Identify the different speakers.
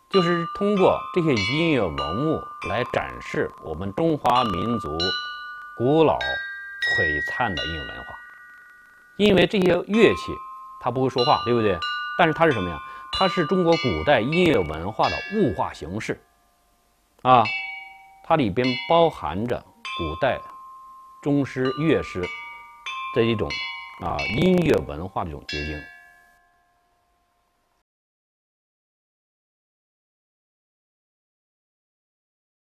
Speaker 1: 就是通过这些音乐文物来展示我们中华民族古老璀璨的音乐文化。因为这些乐器它不会说话，对不对？但是它是什么呀？它是中国古代音乐文化的物化形式啊，它里边包含着古代宗师、乐师的一种音乐文化的一种结晶。